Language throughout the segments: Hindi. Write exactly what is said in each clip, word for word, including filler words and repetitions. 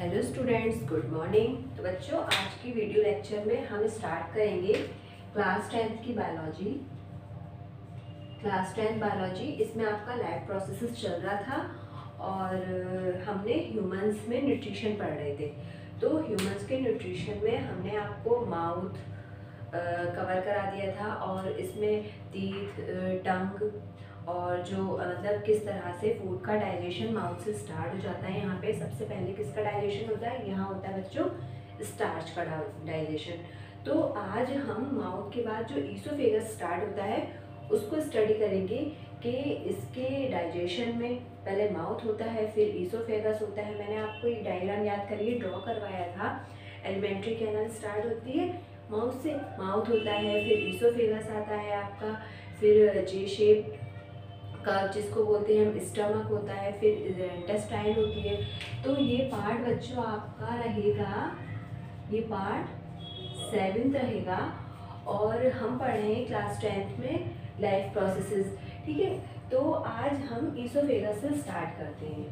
Hello students, good morning. तो बच्चों, आज की वीडियो लेक्चर में हम स्टार्ट करेंगे क्लास टेंथ की बायोलॉजी। क्लास टेंथ बायोलॉजी, इसमें आपका लाइफ प्रोसेसेस चल रहा था और हमने ह्यूमंस में न्यूट्रिशन पढ़ रहे थे। तो ह्यूमंस के न्यूट्रिशन में हमने आपको माउथ कवर करा दिया था और इसमें टीथ, टंग और जो मतलब किस तरह से फूड का डाइजेशन माउथ से स्टार्ट हो जाता है। यहाँ पे सबसे पहले किसका डाइजेशन होता है? यहाँ होता है बच्चों स्टार्च का डाइजेशन। तो आज हम माउथ के बाद जो ईसोफेगस स्टार्ट होता है उसको स्टडी करेंगे कि इसके डाइजेशन में पहले माउथ होता है, फिर ईसोफेगस होता है। मैंने आपको एक डायग्राम याद करिए ड्रॉ करवाया था। एलिमेंट्री कैनल स्टार्ट होती है माउथ से, माउथ होता है, फिर ईसोफेगस आता है आपका, फिर जे शेप का जिसको बोलते हैं हम स्टमक होता है, फिर इंटेस्टाइन होती है। तो ये पार्ट बच्चों आपका रहेगा, ये पार्ट सेवेंथ रहेगा और हम पढ़ रहे हैं क्लास टेंथ में लाइफ प्रोसेसेस। ठीक है, तो आज हम ईसोफेगस से स्टार्ट करते हैं।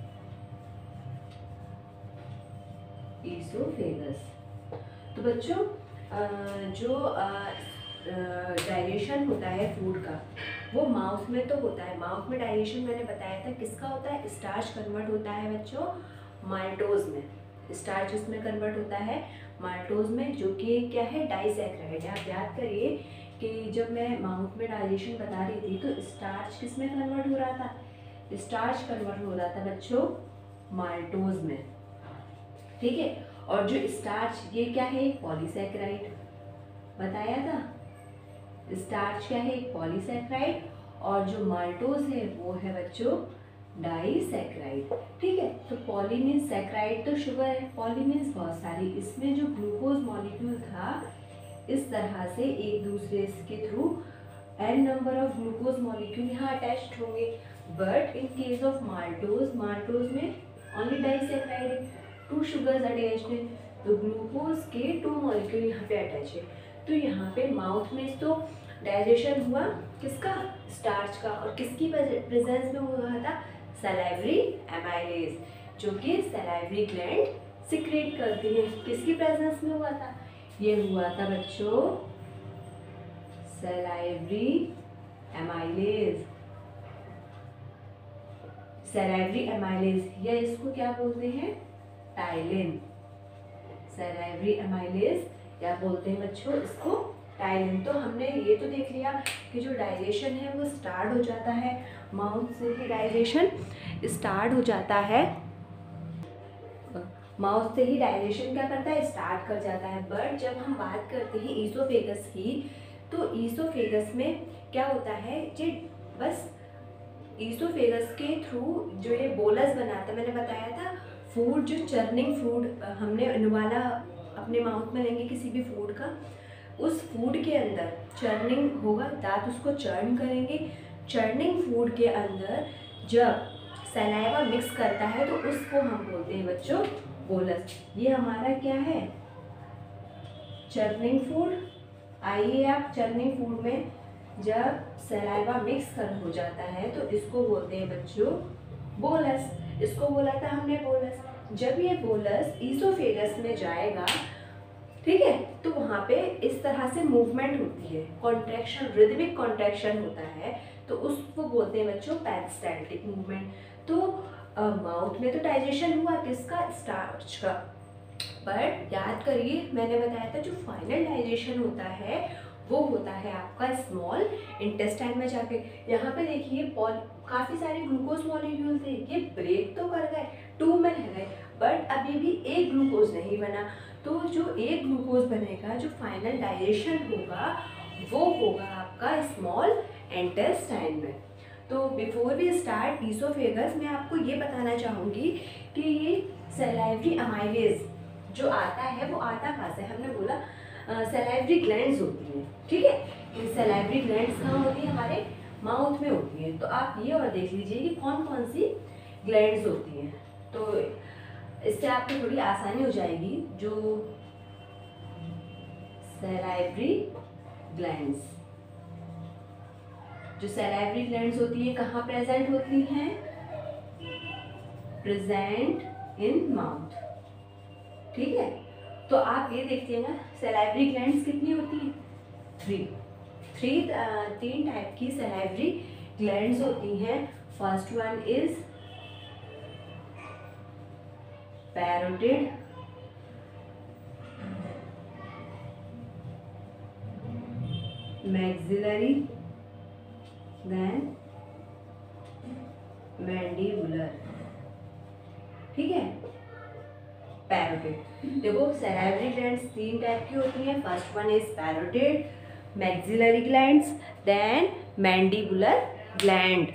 ईसोफेगस तो बच्चों जो डाइजेशन होता है फूड का वो माउथ में तो होता है। माउथ में डाइजेशन मैंने बताया था किसका होता है? स्टार्च कन्वर्ट होता है बच्चों माल्टोज में। स्टार्च इसमें कन्वर्ट होता है माल्टोज में, जो कि क्या है? डाइसैकराइड। आप याद करिए कि जब मैं माउथ में डाइजेशन बता रही थी तो स्टार्च किस में कन्वर्ट हो रहा था? स्टार्च कन्वर्ट हो रहा था बच्चों माल्टोज में। ठीक है, और जो स्टार्च ये क्या है? पॉलीसैकेराइड बताया था। स्टार्च क्या है? एक पॉलीसैकेराइड, और जो माल्टोज है वो है बच्चों डाइसैकेराइड। ठीक है, तो पॉली मीन्स सैकेराइड तो शुगर है, पॉली मीन्स बहुत सारी। इसमें जो ग्लूकोज मॉलिक्यूल था इस तरह से एक दूसरे के through n number of glucose molecule यहाँ अटैच्ड होंगे। But in case of maltose, maltose में ओनली डाइसैकेराइड है, टू शुगर्स अटैच्ड है, तो ग्लूकोज के टू मॉलिक्यूल यहाँ पे अटैच है। तो यहाँ पे माउथ में तो डाइजेशन हुआ किसका? स्टार्च का। और किसकी प्रेजेंस में हुआ था? सलाइवरी एमाइलेज, जो कि सलाइवरी ग्लैंड सिक्रेट करती है। किसकी प्रेजेंस में हुआ था? ये हुआ था बच्चों सलाइवरी एमाइलेज। सलाइवरी एमाइलेज या इसको क्या बोलते हैं? टाइलिन। सलाइवरी एमाइलेज या बोलते हैं बच्चों इसको टाइलिन। तो हमने ये तो देख लिया कि जो डाइजेशन है वो स्टार्ट हो जाता है माउथ से ही। डाइजेशन स्टार्ट हो जाता है माउथ से ही। डाइजेशन क्या करता है? स्टार्ट कर जाता है। बट जब हम बात करते हैं ईसोफेगस की, तो ईसोफेगस में क्या होता है? जो बस ईसोफेगस के थ्रू जो ये बोलस बनाता है, मैंने बताया था फूड जो चर्निंग फूड हमने निवाला अपने माउथ में लेंगे किसी भी फूड का, उस फूड के अंदर चर्निंग होगा, दांत उसको चर्न करेंगे। चर्निंग फूड के अंदर जब सलाइवा मिक्स करता है तो उसको हम बोलते हैं बच्चों बोलस। ये हमारा क्या है? Churning food. आइए आप चर्निंग फूड में जब सलाइवा मिक्स कर हो जाता है तो इसको बोलते हैं बच्चों बोलस। इसको बोला था हमने बोलस। जब ये बोलस ईसोफेगस में जाएगा, ठीक है, तो वहाँ पे इस तरह से मूवमेंट होती है, कॉन्ट्रैक्शन, रिदमिक कॉन्ट्रैक्शन होता है, तो उसको बोलते हैं बच्चों पेरिस्टाल्टिक मूवमेंट। तो माउथ में तो डाइजेशन हुआ किसका? स्टार्च का। बट याद करिए मैंने बताया था जो फाइनल डाइजेशन होता है वो होता है आपका स्मॉल इंटेस्टाइन में जाके। यहाँ पे देखिए काफ़ी सारे ग्लूकोज मॉलिक्यूल थे, ये ब्रेक तो कर गए, टू में रह गए, बट अभी भी एक ग्लूकोज नहीं बना। तो जो एक ग्लूकोज बनेगा, जो फाइनल डाइजेशन होगा वो होगा आपका स्मॉल इंटेस्टाइन में। तो बिफोर वी स्टार्ट ईसोफेगस, मैं आपको ये बताना चाहूँगी कि ये सलाइवरी अमाइलेज जो आता है वो आता कहाँ से? हमने बोला सलाइवरी ग्लैंड्स होती हैं। ठीक है, ये सलाइवरी ग्लैंड्स कहाँ होती है? हमारे माउथ में होती है। तो आप ये और देख लीजिए कि कौन कौन सी ग्लैंड्स होती हैं, तो इससे आपको थोड़ी आसानी हो जाएगी। जो सलाइवरी ग्लैंड्स, जो सलाइवरी ग्लैंड्स होती है कहाँ प्रेजेंट होती हैं? Present in mouth. ठीक है, तो आप ये देखते हैं ना सलाइवरी ग्लैंड्स कितनी होती हैं, थ्री थ्री तीन टाइप की सलाइवरी ग्लैंड्स होती हैं। First one is parotid, maxillary, then mandibular. ठीक है, पैरोटिड। देखो सलाइवरी ग्लैंड्स तीन टाइप की होती हैं। First one is parotid, maxillary glands, then mandibular gland.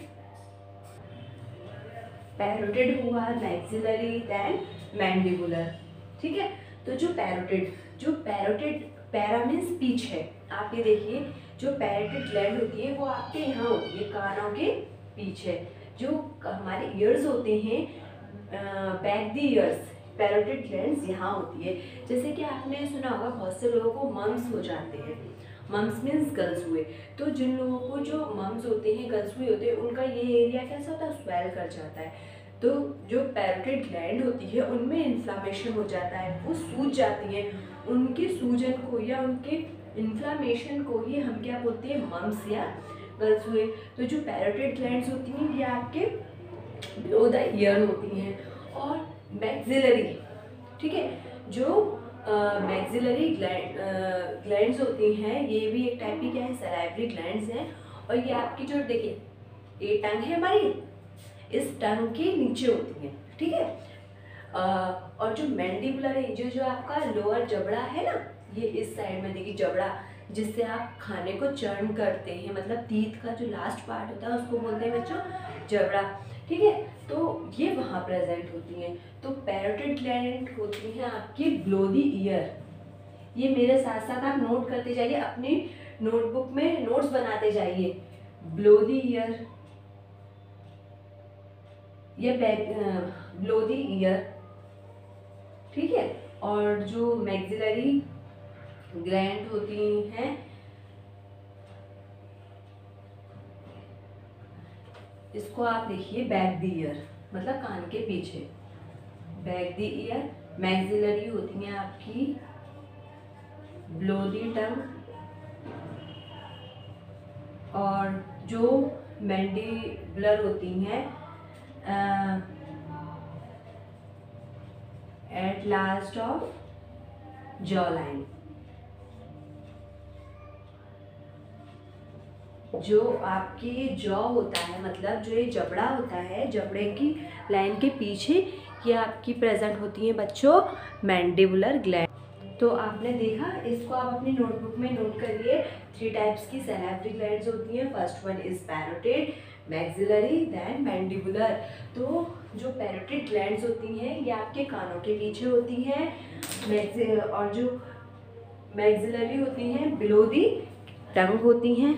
Parotid हुआ, मैक्सिलरी, देन मैंडिबुलर। ठीक है, तो जो पैरोटिड जो पैरोटिड पैरा मीन्स पीछ है। आप ये देखिए जो पैरोटिड ग्लैंड होती है वो आपके यहाँ होती है, कानों के पीछे। जो हमारे ईयर्स होते हैं, back the ears, parotid glands यहाँ होती है। जैसे कि आपने सुना होगा बहुत से लोगों को मम्स हो जाते हैं, मम्स मीन्स गल्स हुए। तो जिन लोगों को जो मम्स होते हैं, गल्स हुए होते हैं, उनका ये एरिया कैसा होता है, स्वेल कर जाता है। तो जो पैरोटिड ग्लैंड होती है उनमें इन्फ्लामेशन हो जाता है, वो सूज जाती है। उनके सूजन को या उनके इन्फ्लामेशन को ही हम क्या बोलते हैं, मम्स या गल्स हुए। तो जो पैरोटिड ग्लैंड्स होती हैं ये आपके बिलो द ईयर होती हैं। और मैक्सिलरी, ठीक है, जो मैक्सिलरी ग्लैंड ग्लैंड्स होती हैं ये भी एक टाइप की क्या है, सलाइवरी ग्लैंड्स हैं। और ये आपकी जो देखिए ये टंग है हमारी, इस टंग के नीचे होती हैं। ठीक है, uh, और जो मैंडिबुलर है, जो जो आपका लोअर जबड़ा है ना, ये इस साइड में देखिए जबड़ा, जिससे आप खाने को चर्न करते हैं, मतलब तीत का जो लास्ट पार्ट होता है उसको बोलते हैं बच्चों जबड़ा। ठीक है, तो ये वहाँ प्रेजेंट होती हैं। तो पैरोटिड ग्लैंड होती हैं आपकी बिलो द ईयर। ये मेरे साथ साथ आप नोट करते जाइए, अपनी नोटबुक में नोट्स बनाते जाइए। बिलो द ईयर, ये बिलो द ईयर। ठीक है, और जो मैक्सिलरी ग्लैंड होती हैं इसको आप देखिए बैक द ईयर, मतलब कान के पीछे, बैक द ईयर। मैक्सिलरी होती हैं आपकी बिलो द टंग। और जो मैंडिबुलर होती हैं at last of jaw line. जो आपकी जॉ होता है, मतलब जो ये जबड़ा होता है, जबड़े की लाइन के पीछे ये आपकी प्रेजेंट होती है बच्चों मैंडिबुलर ग्लैंड। तो आपने देखा, इसको आप अपनी नोटबुक में नोट करिए। थ्री टाइप्स की सैलाइवरी ग्लैंड्स होती हैं। First one is parotid, maxillary, then mandibular. तो जो पैरोटिड ग्लैंड्स होती हैं ये आपके कानों के पीछे होती हैं, और जो मैक्सिलरी होती हैं बिलो दी टंग होती हैं,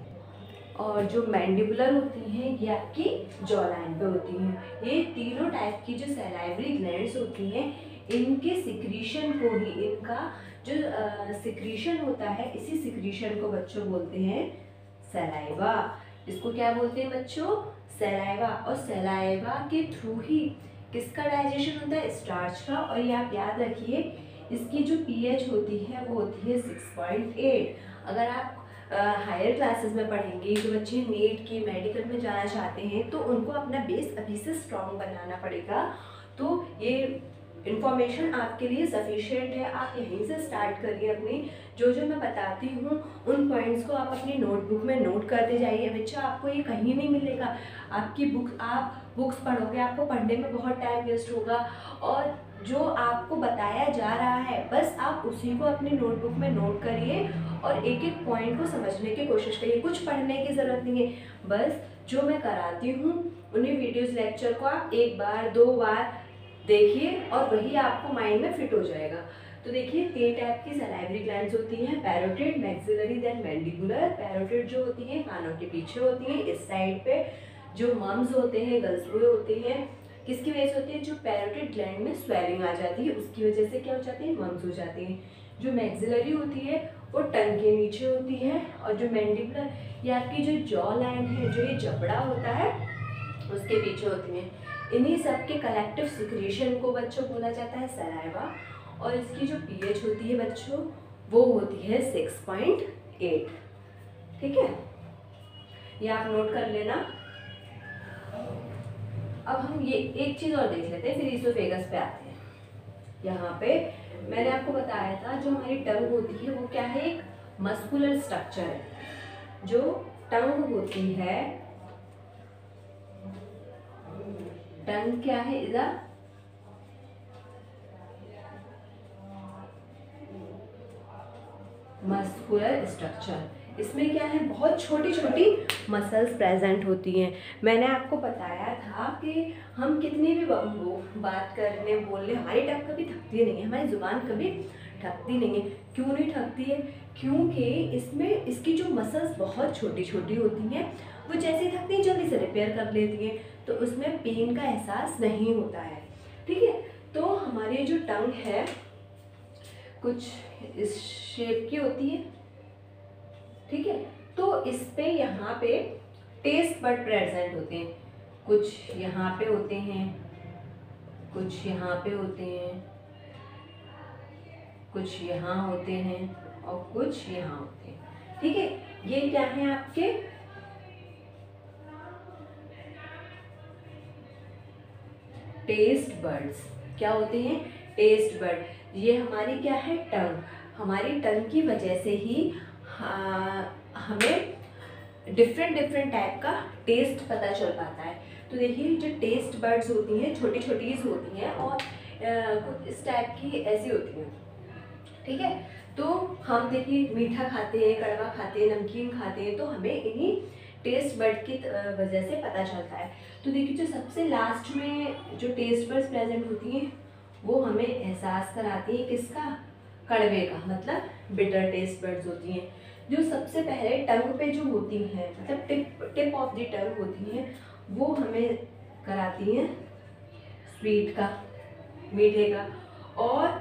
और जो मैंडिबुलर होती हैं ये आपकी जॉ लाइन पे होती हैं। ये तीनों टाइप की जो सैलाइवरी ग्लैंड्स होती हैं इनके सिक्रीशन को ही, इनका जो सिक्रीशन होता है, इसी सिक्रीशन को बच्चों बोलते हैं सलाइवा। इसको क्या बोलते हैं बच्चों, सलाइवा। और सलाइवा के थ्रू ही किसका डाइजेशन होता है, स्टार्च का। और ये आप याद रखिए इसकी जो पीएच होती है वो होती है सिक्स पॉइंट एट। अगर आप हायर क्लासेस में पढ़ेंगे, जो बच्चे नीट की मेडिकल में जाना चाहते हैं तो उनको अपना बेस अभी से स्ट्रॉन्ग बनाना पड़ेगा। तो ये इन्फॉर्मेशन आपके लिए सफिशिएंट है, आप यहीं से स्टार्ट करिए। अपनी जो जो मैं बताती हूँ उन पॉइंट्स को आप अपनी नोटबुक में नोट करते जाइए। बच्चा आपको ये कहीं नहीं मिलेगा, आपकी बुक आप बुक्स पढ़ोगे आपको पढ़ने में बहुत टाइम वेस्ट होगा, और जो आपको बताया जा रहा है बस आप उसी को अपनी नोटबुक में नोट करिए और एक एक पॉइंट को समझने की कोशिश करिए। कुछ पढ़ने की ज़रूरत नहीं है, बस जो मैं कराती हूँ उन्हीं वीडियोस लेक्चर को आप एक बार दो बार देखिए और वही आपको माइंड में फिट हो जाएगा। तो देखिए तीन टाइप की सलाइवरी ग्लैंड्स होती हैं, parotid, maxillary, then mandibular. Parotid जो होती हैं कानों के पीछे होती हैं इस साइड पे। जो मम्स होते हैं, गलसुए होते हैं, किसकी वजह से होती है, जो पैरोटिड ग्लैंड में स्वेलिंग आ जाती है उसकी वजह से क्या हो जाती है, मम्स हो जाती हैं। जो मैक्सिलरी होती है वो टंग के नीचे होती है, और जो मैंडिबुलर ये आपकी जो जॉ लाइन है, जो ये जबड़ा होता है उसके पीछे होती है। इन्हीं सब के कलेक्टिव सिक्रीशन को बच्चों बोला जाता है सलाइवा। और इसकी जो पीएच होती है बच्चों वो होती है सिक्स पॉइंट एट। ठीक है, ये आप नोट कर लेना। अब हम ये एक चीज़ और देख लेते हैं, फिर ईसोफेगस पे आते हैं। यहाँ पे मैंने आपको बताया था जो हमारी टंग होती है वो क्या है, एक मस्कुलर स्ट्रक्चर है। जो टंग होती है, टंग क्या है, इज अ मस्कुलर स्ट्रक्चर। इसमें क्या है, बहुत छोटी छोटी मसल्स प्रेजेंट होती हैं। मैंने आपको बताया था कि हम कितनी भी बात करने बोलने हमारी टंग कभी थकती नहीं है, हमारी जुबान कभी थकती नहीं है। क्यों नहीं थकती है, क्योंकि इसमें इसकी जो मसल्स बहुत छोटी छोटी होती हैं, वो जैसे थकती हैं जल्दी से रिपेयर कर लेती हैं, तो उसमें पेन का एहसास नहीं होता है। ठीक है, तो हमारी जो टंग है कुछ इस शेप की होती है। ठीक है, तो इस पे यहाँ पे टेस्ट बड प्रेजेंट होते हैं, कुछ यहाँ पे होते हैं, कुछ यहाँ पे होते हैं, कुछ यहाँ होते हैं और कुछ यहाँ होते हैं। ठीक है, ये क्या है आपके टेस्ट बर्ड्स। क्या होते हैं, टेस्ट बर्ड। ये हमारी क्या है, टंग। हमारी टंग की वजह से ही हाँ, हमें डिफरेंट डिफरेंट टाइप का टेस्ट पता चल पाता है। तो देखिए जो टेस्ट बर्ड्स होती हैं छोटी छोटी होती हैं और कुछ इस टाइप की ऐसी होती हैं। ठीक है, तो हम देखिए मीठा खाते हैं, कड़वा खाते हैं, नमकीन खाते हैं, तो हमें इन्हीं टेस्ट बर्ड की वजह से पता चलता है। तो देखिए जो सबसे लास्ट में जो टेस्ट बर्ड्स प्रेजेंट होती हैं वो हमें एहसास कराती है किसका, कड़वे का, मतलब बिटर टेस्ट बर्ड्स होती हैं। जो सबसे पहले टंग पे जो होती हैं, मतलब tip tip of the tongue होती हैं, वो हमें कराती हैं स्वीट का, मीठे का। और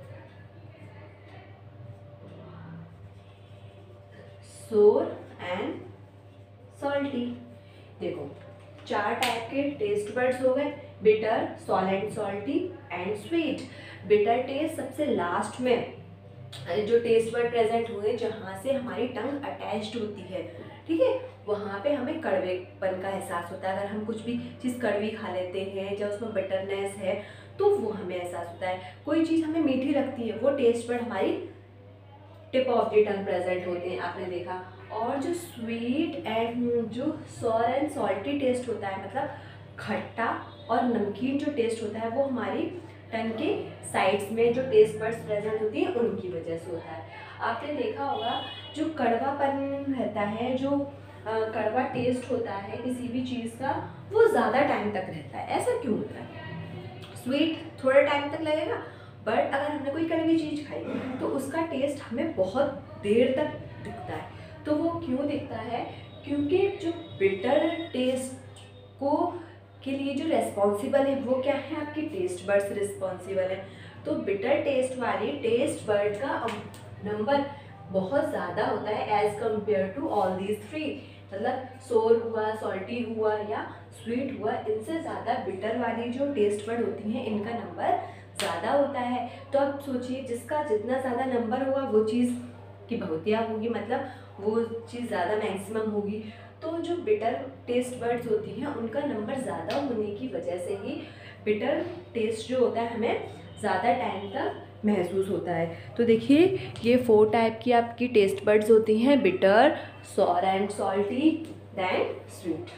सोर एंड सॉल्टी। देखो चार टाइप के टेस्ट बर्ड्स हो गए, bitter, sour, salty and sweet. Bitter taste सबसे लास्ट में जो टेस्ट बर्ड प्रेजेंट हुए जहाँ से हमारी टंग अटैच्ड होती है। ठीक है, वहाँ पे हमें कड़वेपन का एहसास होता है। अगर हम कुछ भी चीज़ कड़वी खा लेते हैं या उसमें बिटरनेस है तो वो हमें एहसास होता है। कोई चीज़ हमें मीठी लगती है, वो टेस्ट बर्ड हमारी tip of the tongue present होते हैं, आपने देखा। और जो स्वीट एंड जो सॉर एंड सॉल्टी टेस्ट होता है, मतलब खट्टा और नमकीन जो टेस्ट होता है, वो हमारी टंग के साइड्स में जो टेस्ट बर्ड्स प्रेजेंट होती हैं उनकी वजह से होता है। आपने देखा होगा जो कड़वापन रहता है, जो आ, कड़वा टेस्ट होता है किसी भी चीज़ का, वो ज़्यादा टाइम तक रहता है। ऐसा क्यों होता है? स्वीट थोड़ा टाइम तक लगेगा, बट अगर हमने कोई कड़वी चीज़ खाई तो उसका टेस्ट हमें बहुत देर तक दिखता है। तो वो क्यों दिखता है? क्योंकि जो बिटर टेस्ट को के लिए जो रेस्पॉन्सिबल है वो क्या है, आपकी टेस्ट बर्ड्स रिस्पॉन्सिबल है। तो बिटर टेस्ट वाली टेस्ट बर्ड का नंबर बहुत ज़्यादा होता है as compare to all these three. मतलब सोर हुआ, सॉल्टी हुआ या स्वीट हुआ, इनसे ज़्यादा बिटर वाली जो टेस्ट बर्ड होती हैं इनका नंबर ज़्यादा होता है। तो आप सोचिए जिसका जितना ज़्यादा नंबर होगा वो चीज़ की बहुतिया होगी, मतलब वो चीज़ ज़्यादा मैक्सिमम होगी। तो जो बिटर टेस्ट बर्ड्स होती हैं उनका नंबर ज़्यादा होने की वजह से ही बिटर टेस्ट जो होता है हमें ज़्यादा टाइम तक महसूस होता है। तो देखिए ये फोर टाइप की आपकी टेस्ट बर्ड्स होती हैं, bitter, sour and salty, then sweet.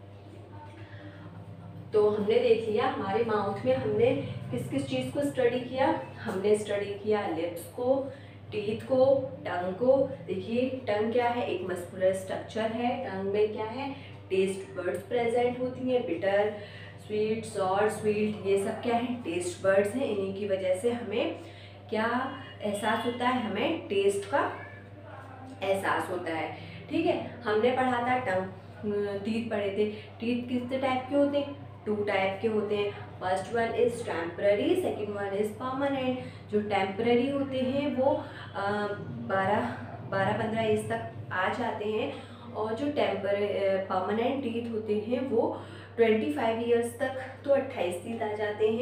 तो हमने देख लिया हमारे माउथ में हमने किस किस चीज़ को स्टडी किया। हमने स्टडी किया लिप्स को, टीथ को, टंग को। देखिए टंग क्या है, एक मस्कुलर स्ट्रक्चर है। टंग में क्या है, टेस्ट बर्ड्स प्रेजेंट होती हैं, बिटर, स्वीट, सॉर, स्वीट, ये सब क्या है, टेस्ट बर्ड्स हैं। इन्हीं की वजह से हमें क्या एहसास होता है, हमें टेस्ट का एहसास होता है। ठीक है, हमने पढ़ा था टंग, टीथ पढ़े थे। टीथ कितने टाइप के होते हैं, टू टाइप के होते हैं। First one is temporary, second one is permanent. जो टेम्पररी होते हैं वो बारह बारह पंद्रह एज तक आ जाते हैं, और जो टेम्पर परमानेंट टीथ होते हैं वो ट्वेंटी फाइव ईयर्स तक तो अट्ठाईस टीथ आ जाते हैं,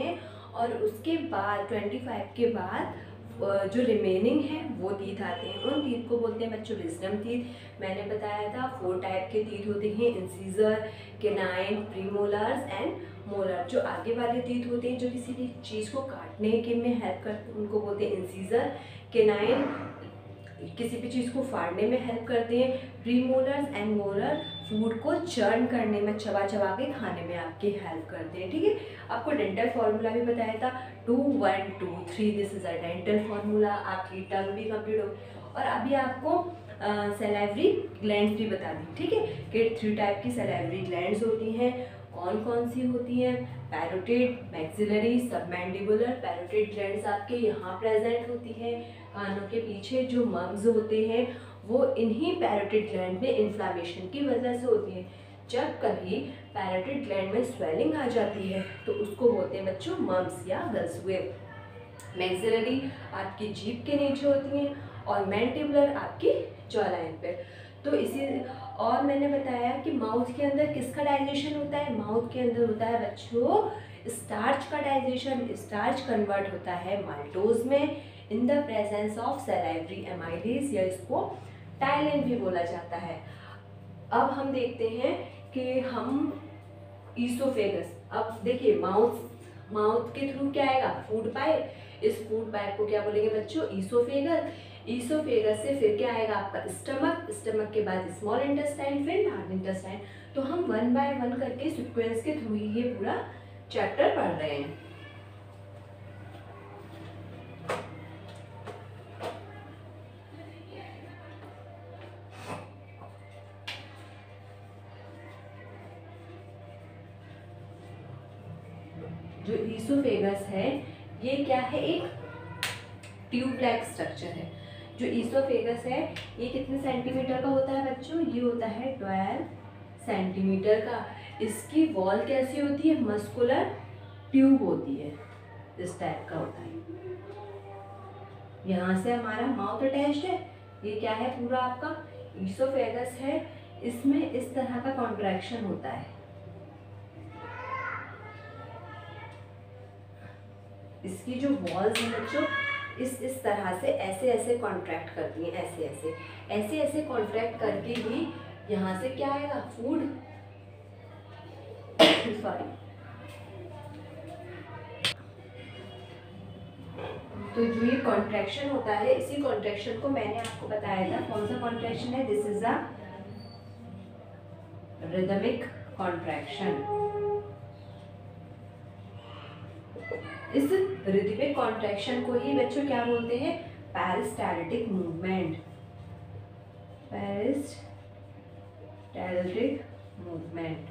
और उसके बाद पच्चीस के बाद जो रिमेनिंग है वो टीथ आते हैं। उन टीथ को बोलते हैं बच्चों विजडम टीथ। मैंने बताया था फोर टाइप के टीथ होते हैं, incisor, canine, premolars and molar. जो आगे वाले टीथ होते हैं जो किसी भी चीज़ को काटने के में हेल्प करते हैं उनको बोलते हैं इंसीजर। केनाइन किसी भी चीज़ को फाड़ने में हेल्प करते हैं। प्रीमोलर्स एंड मोलर फूड को चर्न करने में, चबा चबा के खाने में आपकी हेल्प करते हैं। ठीक है, आपको डेंटल फार्मूला भी बताया था, two one two three, this is a dental formula. आपकी टंग भी कंप्लीट हो और अभी आपको सैलाइवरी ग्लैंड्स भी बता दी। ठीक है, कि थ्री टाइप की सैलाइवरी ग्लैंड्स होती हैं। कौन कौन सी होती हैं? Parotid, maxillary, submandibular. Parotid glands आपके यहाँ प्रेजेंट होती है, कानों के पीछे। जो मम्स होते हैं वो इन्हीं पैरोटिड ग्लैंड में इन्फ्लामेशन की वजह से होती है। जब कभी पैरोटिड ग्लैंड में स्वेलिंग आ जाती है तो उसको बोलते हैं बच्चों मम्स या गल्सवेव। मैक्सिलरी आपकी जीभ के नीचे होती हैं और मैंटिबुलर आपकी जॉलाइन पे। तो इसी और मैंने बताया कि माउथ के अंदर किसका डाइजेशन होता है? माउथ के अंदर होता है बच्चों स्टार्च का डाइजेशन। स्टार्च कन्वर्ट होता है माल्टोज में in the presence of salivary amylase, या इसको टाइलिन भी बोला जाता है। अब हम देखते हैं कि हम ईसोफेगस, अब देखिए माउथ माउथ के थ्रू क्या आएगा? Food pipe. इस फूड पाइप को क्या बोलेंगे बच्चों? ईसोफेगस। ईसोफेगस से फिर क्या आएगा आपका? स्टमक। स्टमक के बाद स्मॉल इंटेस्टाइन, फिर लार्ज इंटेस्टाइन। तो हम वन बाय वन करके सीक्वेंस के थ्रू ही ये पूरा चैप्टर पढ़ रहे हैं। जो ईसोफेगस है ये क्या है? एक ट्यूब लाइक स्ट्रक्चर है। जो ईसोफेगस है ये कितने सेंटीमीटर का होता है बच्चों? ये होता है ट्वेल्व सेंटीमीटर का। इसकी वॉल कैसी होती है? मस्कुलर ट्यूब होती है, इस टाइप का होता है। यहाँ से हमारा माउथ अटैच्ड है। ये क्या है? पूरा आपका ईसोफेगस है। इसमें इस तरह का कॉन्ट्रैक्शन होता है। इसकी जो वॉल्स हैं बच्चों इस इस तरह से ऐसे ऐसे कॉन्ट्रैक्ट करती हैं, ऐसे ऐसे ऐसे ऐसे कॉन्ट्रैक्ट करके ही यहाँ से क्या आएगा? फूड सॉरी तो जो ये कॉन्ट्रैक्शन होता है, इसी कॉन्ट्रैक्शन को मैंने आपको बताया था। कौन सा कॉन्ट्रैक्शन है? This is a rhythmic contraction. इस रिदमिक कॉन्ट्रैक्शन को ही बच्चों क्या बोलते हैं? Peristaltic movement. Peristaltic movement.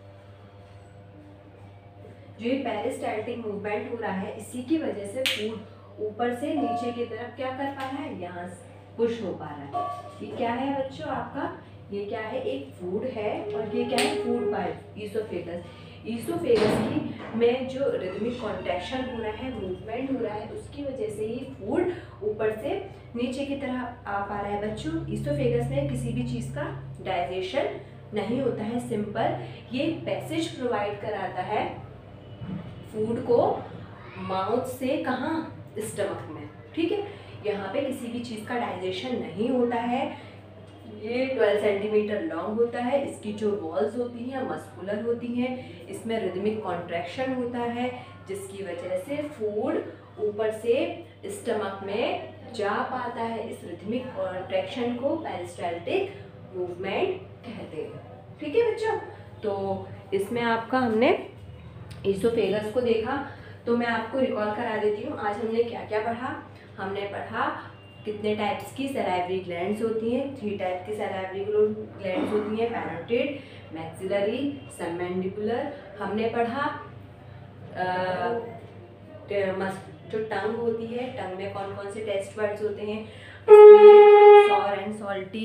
जो ये पेरिस्टाल्टिक मूवमेंट हो रहा है इसी की वजह से फूड ऊपर से नीचे की तरफ क्या कर पा रहा है? यहाँ पुश हो पा रहा है। ये क्या है बच्चों आपका? ये क्या है? एक फूड है और ये क्या है? Food pipe, oesophagus. ईसोफेगस की में जो रिदमिक कॉन्ट्रैक्शन हो रहा है, मूवमेंट हो रहा है, उसकी वजह से ही फूड ऊपर से नीचे की तरफ आ पा रहा है बच्चों। ईसोफेगस में किसी भी चीज़ का डाइजेशन नहीं होता है। सिंपल ये पैसेज प्रोवाइड कराता है फूड को माउथ से, कहाँ? स्टमक में। ठीक है, यहाँ पे किसी भी चीज़ का डाइजेशन नहीं होता है। ये ट्वेल्व सेंटीमीटर लॉन्ग होता है। इसकी जो वॉल्स होती हैं मस्कुलर होती हैं। इसमें रिदमिक कॉन्ट्रैक्शन होता है जिसकी वजह से फूड ऊपर से स्टमक में जा पाता है। इस रिदमिक कॉन्ट्रैक्शन को पेरिस्टाल्टिक मूवमेंट कहते हैं। ठीक है बच्चों, तो इसमें आपका हमने ईसोफेगस को देखा। तो मैं आपको रिकॉल करा देती हूँ आज हमने क्या क्या पढ़ा। हमने पढ़ा कितने टाइप्स की सैलाइवरी ग्लैंड्स होती हैं। थ्री टाइप की सैलाइवरी ग्लैंड्स होती हैं, पैरोटिड, मैक्सिलरी, सबमैंडिबुलर। हमने पढ़ा आ, जो टंग होती है, टंग में कौन कौन से टेस्ट वर्ड्स होते हैं, सॉर एंड सॉल्टी।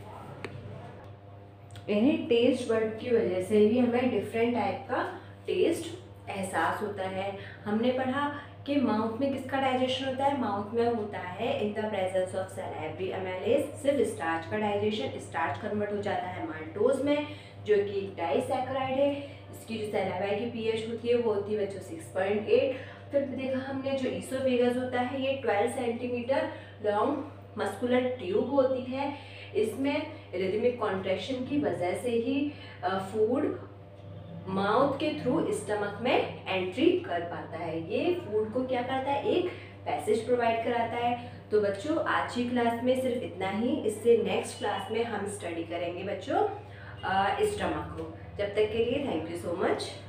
इन्हीं टेस्ट वर्ड की वजह से ही हमें डिफरेंट टाइप का टेस्ट एहसास होता है। हमने पढ़ा कि माउथ में किसका डाइजेशन होता है? माउथ में होता है in the presence of salivary amylase, सिर्फ स्टार्च का डाइजेशन। स्टार्च कन्वर्ट हो जाता है माल्टोज में जो कि डाइसैकेराइड है। इसकी जो सैलाइवा की पीएच होती है वो होती है बच्चों सिक्स पॉइंट एट। फिर देखा हमने जो ईसोफेगस होता है ये twelve centimetre long muscular tube होती है। इसमें रिदमिक कॉन्ट्रैक्शन की वजह से ही फूड माउथ के थ्रू स्टमक में एंट्री कर पाता है। ये फूड को क्या करता है, एक पैसेज प्रोवाइड कराता है। तो बच्चों आज की क्लास में सिर्फ इतना ही। इससे नेक्स्ट क्लास में हम स्टडी करेंगे बच्चों स्टमक को। जब तक के लिए थैंक यू सो मच।